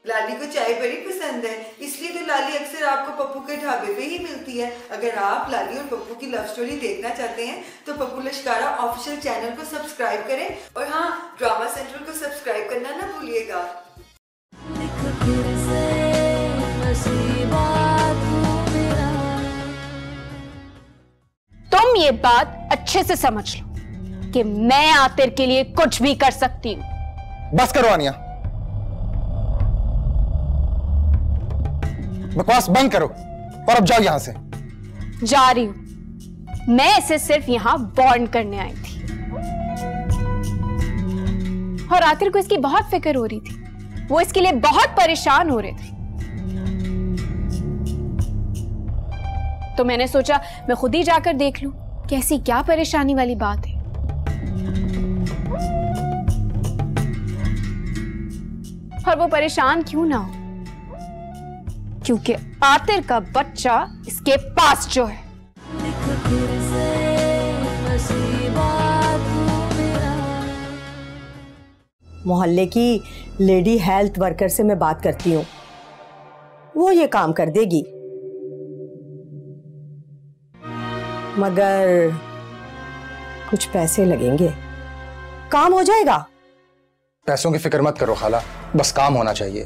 लाली को चाय बड़ी पसंद है, इसलिए तो लाली अक्सर आपको पप्पू के ढाबे पे ही मिलती है। अगर आप लाली और पप्पू की लव स्टोरी देखना चाहते हैं तो पप्पू लश्कारा ऑफिशियल चैनल को सब्सक्राइब करें और हाँ, ड्रामा सेंट्रल को सब्सक्राइब करना ना भूलिएगा। तुम ये बात अच्छे से समझ लो कि मैं आतिर के लिए कुछ भी कर सकती हूं। बस करो आनिया, बकवास बंद करो और अब जाओ यहां से। जा रही हूं। मैं इसे सिर्फ यहां वार्न करने आई थी और आतिर को इसकी बहुत फिक्र हो रही थी। वो इसके लिए बहुत परेशान हो रहे थे, तो मैंने सोचा मैं खुद ही जाकर देख लूं कि ऐसी क्या परेशानी वाली बात है। और वो परेशान क्यों ना हो, क्योंकि आतिर का बच्चा इसके पास जो है। मोहल्ले की लेडी हेल्थ वर्कर से मैं बात करती हूँ, वो ये काम कर देगी, मगर कुछ पैसे लगेंगे। काम हो जाएगा? पैसों की फिक्र मत करो खाला, बस काम होना चाहिए।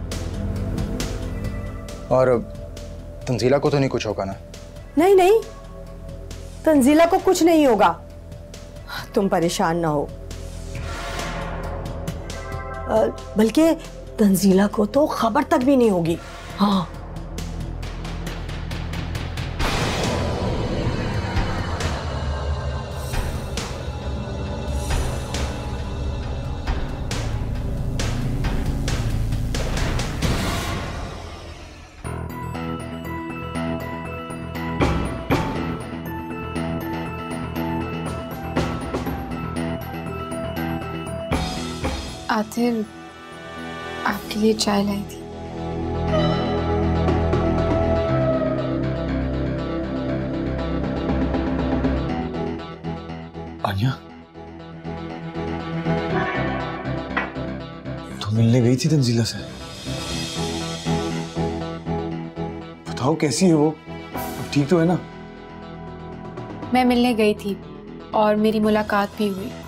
और तंजीला को तो नहीं कुछ होगा ना? नहीं नहीं, तंजीला को कुछ नहीं होगा, तुम परेशान ना हो। बल्कि तंजीला को तो खबर तक भी नहीं होगी। हाँ, आतिर आपके लिए चाय लाई थी। आन्या, तो मिलने गई थी तंजीला से? बताओ कैसी है वो, ठीक तो है ना? मैं मिलने गई थी और मेरी मुलाकात भी हुई।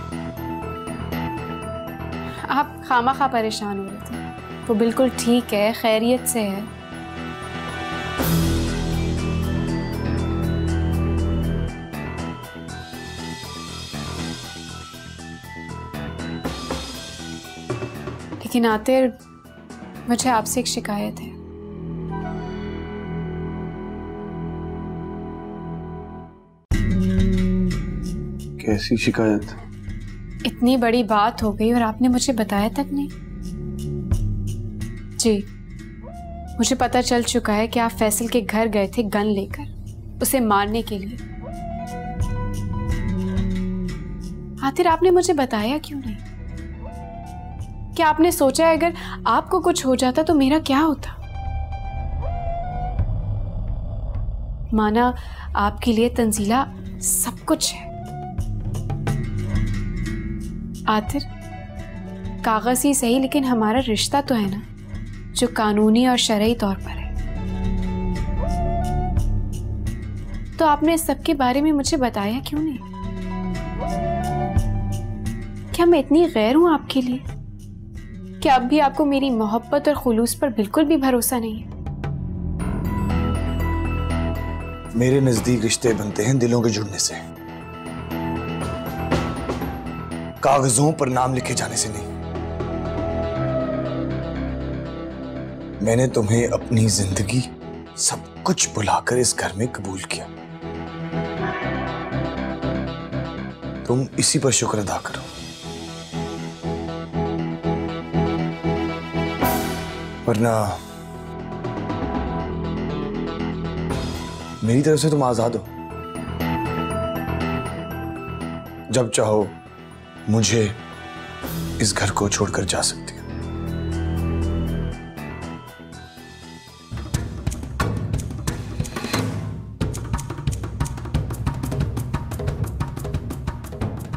आप खामखा परेशान हो रहे थे, वो बिल्कुल ठीक है, खैरियत से है। लेकिन आतिर, मुझे आपसे एक शिकायत है। कैसी शिकायत? इतनी बड़ी बात हो गई और आपने मुझे बताया तक नहीं। जी, मुझे पता चल चुका है कि आप फैसल के घर गए थे गन लेकर, उसे मारने के लिए। आखिर आपने मुझे बताया क्यों नहीं? क्या आपने सोचा है अगर आपको कुछ हो जाता तो मेरा क्या होता? माना आपके लिए तंजीला सब कुछ है। आतिर, कागज ही सही, लेकिन हमारा रिश्ता तो है ना, जो कानूनी और शरई तौर पर है। तो आपने सबके बारे में मुझे बताया क्यों नहीं? क्या मैं इतनी गैर हूं आपके लिए? क्या अब भी आपको मेरी मोहब्बत और खुलूस पर बिल्कुल भी भरोसा नहीं है? मेरे नजदीक रिश्ते बनते हैं दिलों के जुड़ने से, कागजों पर नाम लिखे जाने से नहीं। मैंने तुम्हें अपनी जिंदगी सब कुछ भुलाकर इस घर में कबूल किया। तुम इसी पर शुक्र अदा करो। वरना मेरी तरफ से तुम आजाद हो। जब चाहो मुझे इस घर को छोड़कर जा सकती हो।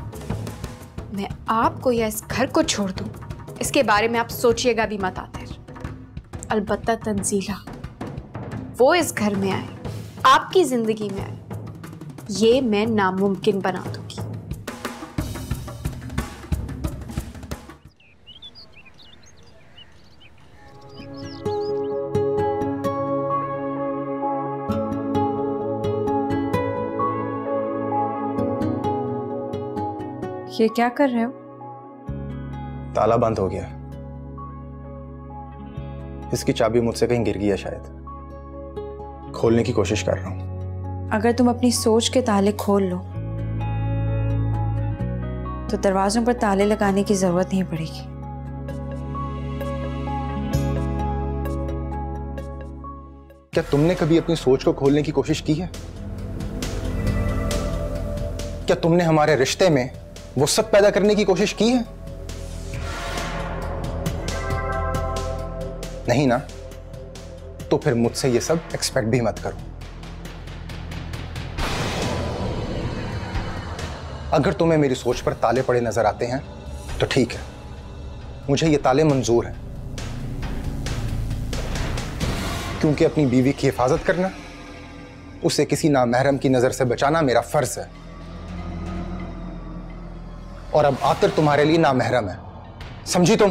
मैं आपको या इस घर को छोड़ दूं, इसके बारे में आप सोचिएगा भी मत आतिर। अलबत्ता तंजीला, वो इस घर में आए, आपकी जिंदगी में आए, ये मैं नामुमकिन बना दूंगी। ये क्या कर रहे हो? ताला बंद हो गया। इसकी चाबी मुझसे कहीं गिर गई है शायद, खोलने की कोशिश कर रहा हूं। अगर तुम अपनी सोच के ताले खोल लो तो दरवाजों पर ताले लगाने की जरूरत नहीं पड़ेगी। क्या तुमने कभी अपनी सोच को खोलने की कोशिश की है? क्या तुमने हमारे रिश्ते में वो सब पैदा करने की कोशिश की है? नहीं ना, तो फिर मुझसे ये सब एक्सपेक्ट भी मत करो। अगर तुम्हें मेरी सोच पर ताले पड़े नजर आते हैं तो ठीक है, मुझे ये ताले मंजूर हैं, क्योंकि अपनी बीवी की हिफाजत करना, उसे किसी नामहरम की नजर से बचाना मेरा फर्ज है। और अब आतिर तुम्हारे लिए नामहरम है, समझी तुम?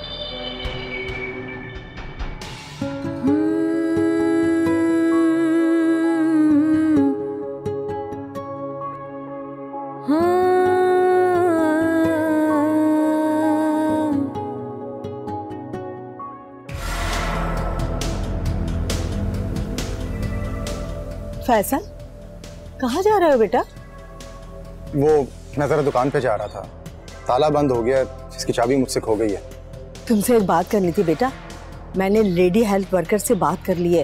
फैसल, कहाँ जा रहे हो बेटा? वो मैं जरा दुकान पे जा रहा था, ताला बंद हो गया, इसकी चाबी मुझसे खो गई है। तुमसे एक बात करनी थी बेटा। मैंने लेडी हेल्थ वर्कर से बात कर ली है,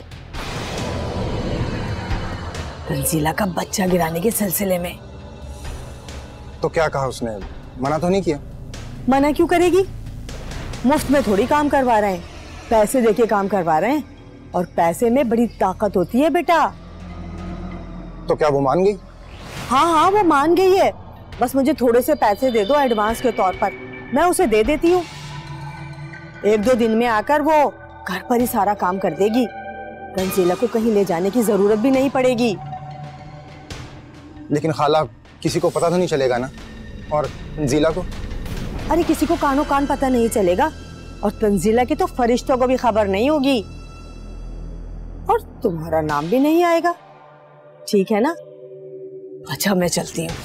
तंजीला का बच्चा गिराने के सिलसिले में। तो क्या कहा उसने? मना तो नहीं किया? मना क्यों करेगी? मुफ्त में थोड़ी काम करवा रहे हैं, पैसे देके काम करवा रहे हैं, और पैसे में बड़ी ताकत होती है बेटा। तो क्या वो मान गई? हाँ हाँ, वो मान गई है। बस मुझे थोड़े से पैसे दे दो एडवांस के तौर पर, मैं उसे दे देती हूँ। 1-2 दिन में आकर वो घर पर ही सारा काम कर देगी। तंजीला को कहीं ले जाने की जरूरत भी नहीं पड़ेगी। लेकिन खाला, किसी को पता तो नहीं चलेगा ना? और तंजीला को? अरे किसी को कानो कान पता नहीं चलेगा, और तंजीला के तो फरिश्तों को भी खबर नहीं होगी, और तुम्हारा नाम भी नहीं आएगा। ठीक है ना? अच्छा, मैं चलती हूँ।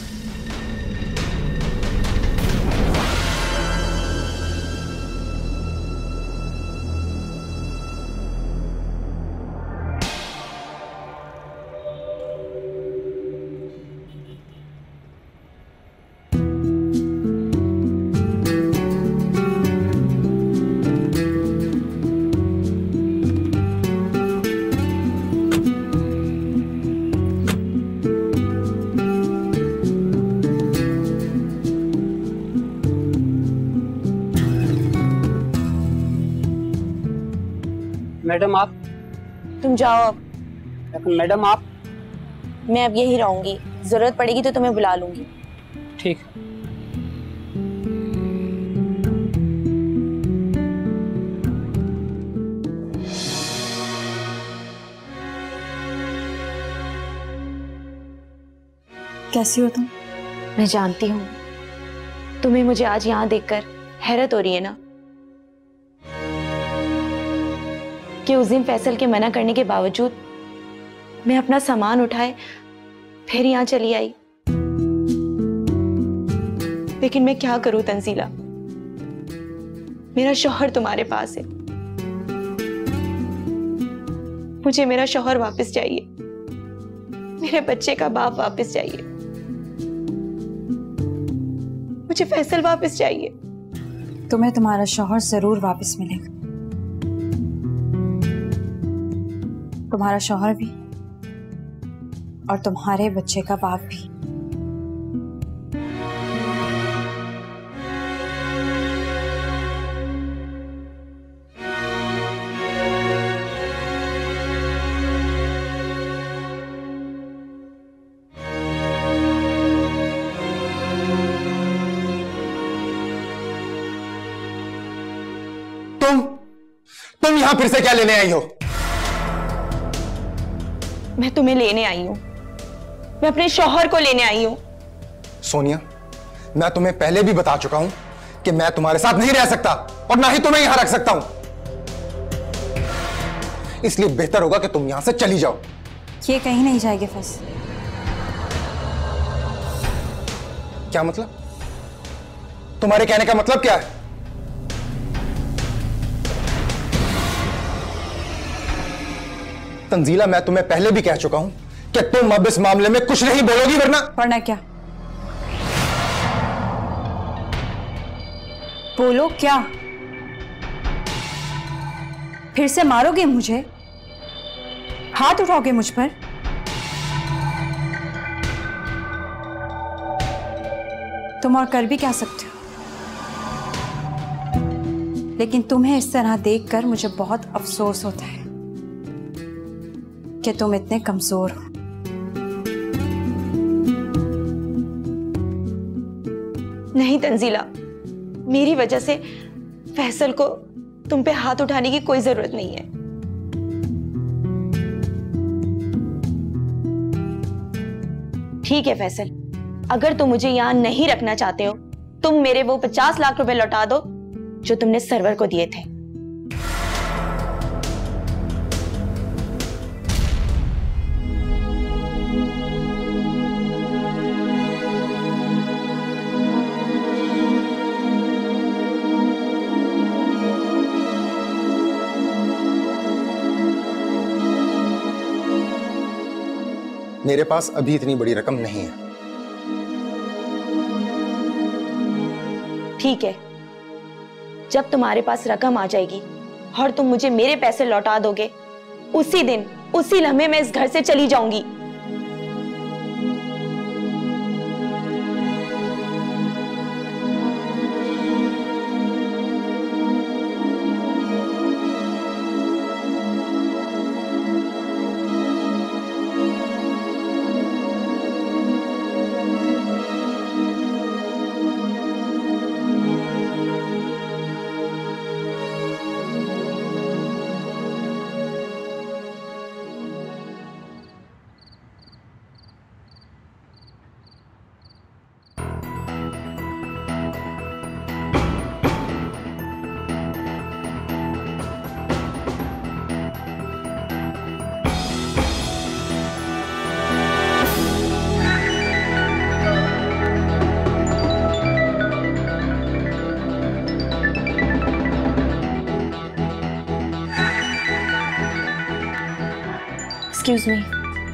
मैडम आप, तुम जाओ अब। मैडम आप। मैं अब यही रहूंगी, जरूरत पड़ेगी तो तुम्हें बुला लूंगी। ठीक। कैसी हो तुम? मैं जानती हूँ तुम्हें मुझे आज यहाँ देखकर हैरत हो रही है ना, कि उस दिन फैसल के मना करने के बावजूद मैं अपना सामान उठाए फिर यहाँ चली आई। लेकिन मैं क्या करूं तंजीला, मेरा शौहर तुम्हारे पास है, मुझे मेरा शौहर वापस चाहिए, मेरे बच्चे का बाप वापस चाहिए, मुझे फैसल वापस चाहिए। तुम्हें तुम्हारा शौहर जरूर वापस मिलेगा, तुम्हारा शौहर भी और तुम्हारे बच्चे का बाप भी। तुम यहां फिर से क्या लेने आई हो? मैं तुम्हें लेने आई हूं, मैं अपने शौहर को लेने आई हूं। सोनिया, मैं तुम्हें पहले भी बता चुका हूं कि मैं तुम्हारे साथ नहीं रह सकता और ना ही तुम्हें यहां रख सकता हूं। इसलिए बेहतर होगा कि तुम यहां से चली जाओ। ये कहीं नहीं जाएगी फैसल। क्या मतलब? तुम्हारे कहने का मतलब क्या है? तंजीला, मैं तुम्हें पहले भी कह चुका हूं कि तुम अब इस मामले में कुछ नहीं बोलोगी, वरना क्या? बोलो क्या? फिर से मारोगे मुझे? हाथ उठाओगे मुझ पर? तुम और कर भी क्या सकते हो? लेकिन तुम्हें इस तरह देखकर मुझे बहुत अफसोस होता है कि तुम इतने कमजोर हो। नहीं तंजीला, मेरी वजह से फैसल को तुम पे हाथ उठाने की कोई जरूरत नहीं है। ठीक है फैसल, अगर तुम मुझे यहां नहीं रखना चाहते हो, तुम मेरे वो 50 लाख रुपए लौटा दो जो तुमने सरवर को दिए थे। मेरे पास अभी इतनी बड़ी रकम नहीं है। ठीक है, जब तुम्हारे पास रकम आ जाएगी और तुम मुझे मेरे पैसे लौटा दोगे, उसी दिन उसी लम्हे मैं इस घर से चली जाऊंगी। Excuse me.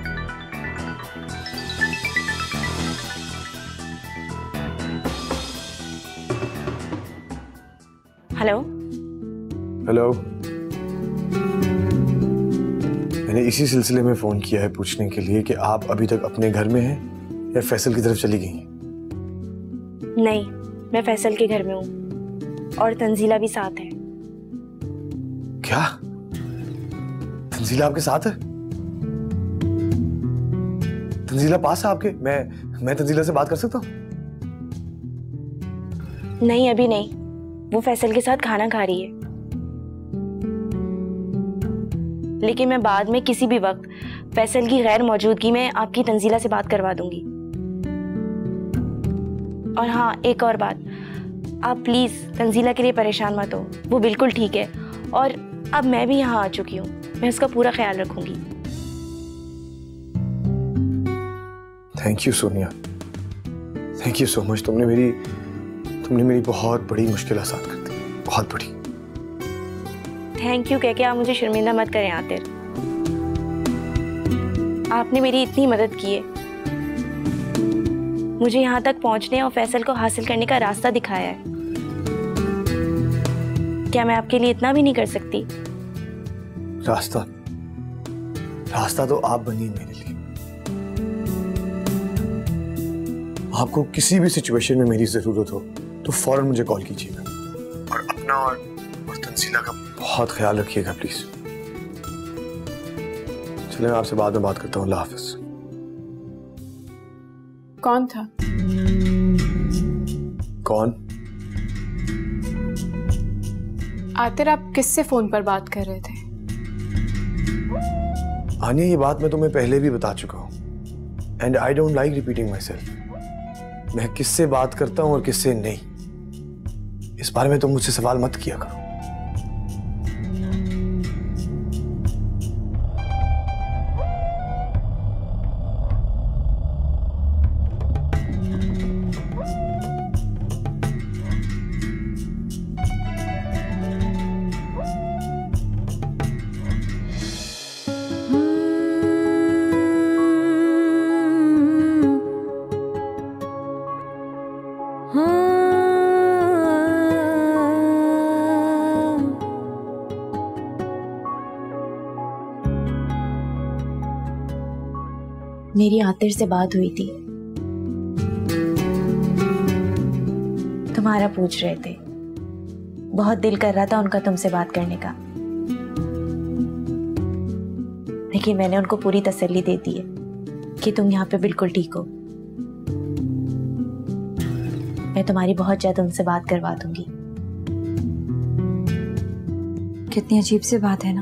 हेलो। हेलो। मैंने इसी सिलसिले में फोन किया है पूछने के लिए कि आप अभी तक अपने घर में हैं या फैसल की तरफ चली गई हैं? नहीं, मैं फैसल के घर में हूँ और तंजीला भी साथ है। क्या? तंजीला आपके साथ है? तंजीला पास है आपके? मैं तंजीला से बात कर सकता हूँ? नहीं, अभी नहीं, वो फैसल के साथ खाना खा रही है। लेकिन मैं बाद में किसी भी वक्त फैसल की गैर मौजूदगी में आपकी तंजीला से बात करवा दूंगी। और हाँ, एक और बात, आप प्लीज तंजीला के लिए परेशान मत हो, वो बिल्कुल ठीक है और अब मैं भी यहाँ आ चुकी हूँ, मैं उसका पूरा ख्याल रखूंगी। Thank you Sonia, thank you so much. तुमने मेरी बहुत बड़ी मुश्किल आसान कर दी, बहुत बड़ी। थैंक यू कह के आप मुझे शर्मिंदा मत करें आतिर। आपने मेरी इतनी मदद की है, मुझे यहाँ तक पहुँचने और फैसल को हासिल करने का रास्ता दिखाया है। क्या मैं आपके लिए इतना भी नहीं कर सकती? रास्ता तो आप बनी मेरे लिए। आपको किसी भी सिचुएशन में मेरी जरूरत हो तो फौरन मुझे कॉल कीजिएगा और अपना और तंजीला का बहुत ख्याल रखिएगा प्लीज। चलिए, मैं आपसे बाद में बात करता हूँ। अल्लाह हाफिज। कौन था? कौन? आतिर आप किससे फोन पर बात कर रहे थे? आनिया, ये बात मैं तुम्हें पहले भी बता चुका हूँ and I don't like repeating myself. मैं किससे बात करता हूँ और किससे नहीं, इस बारे में तुम मुझसे सवाल मत किया करो। मेरी आतिर से बात हुई थी, तुम्हारा पूछ रहे थे। बहुत दिल कर रहा था उनका तुमसे बात करने का, लेकिन मैंने उनको पूरी तसल्ली दे दी है कि तुम यहाँ पे बिल्कुल ठीक हो। मैं तुम्हारी बहुत जल्द उनसे बात करवा दूंगी। कितनी अजीब सी बात है ना।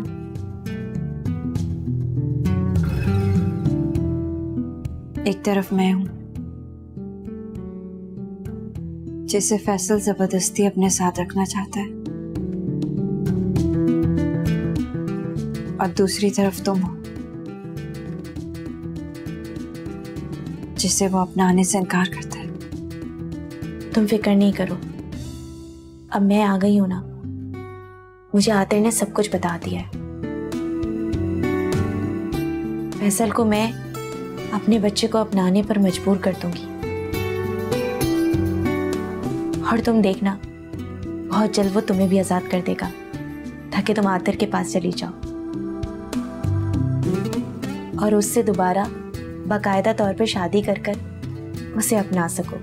एक तरफ मैं हूं जिसे फैसल जबरदस्ती अपने साथ रखना चाहता है, और दूसरी तरफ तुम हो जिसे वो अपनाने से इनकार करता है। तुम फिक्र नहीं करो, अब मैं आ गई हूं ना। मुझे आतिर ने सब कुछ बता दिया है। फैसल को मैं अपने बच्चे को अपनाने पर मजबूर कर दूंगी, और तुम देखना बहुत जल्द वो तुम्हें भी आजाद कर देगा ताकि तुम आतिर के पास चली जाओ और उससे दोबारा बाकायदा तौर पे शादी कर कर उसे अपना सको।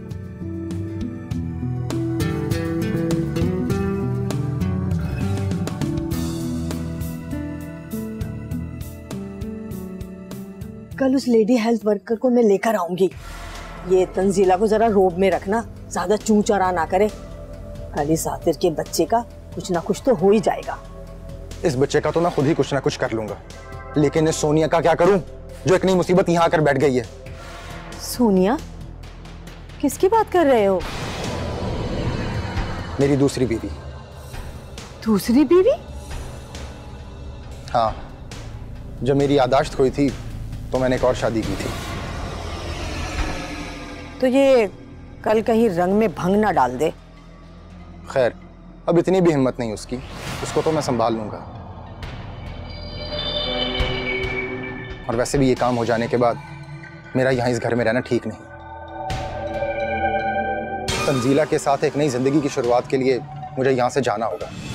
कल उस लेडी हेल्थ वर्कर को मैं लेकर आऊंगी। ये तंजीला को जरा रोब में रखना, ज्यादा चूं चरा ना करे। कल इस आतिर के बच्चे का कुछ ना कुछ तो हो ही जाएगा। इस बच्चे का तो मैं खुद ही कुछ ना कुछ कर लूंगा, लेकिन इस सोनिया का क्या करूं जो एक नई मुसीबत यहाँ आकर बैठ गई है। सोनिया? किसकी बात कर रहे हो? मेरी दूसरी बीवी। दूसरी बीवी? हाँ, जब मेरी यादाश्त खोई थी तो मैंने एक और शादी की थी। तो ये कल कहीं रंग में भंग ना डाल दे। खैर, अब इतनी भी हिम्मत नहीं उसकी, उसको तो मैं संभाल लूंगा। और वैसे भी ये काम हो जाने के बाद मेरा यहाँ इस घर में रहना ठीक नहीं। तंजीला के साथ एक नई जिंदगी की शुरुआत के लिए मुझे यहाँ से जाना होगा।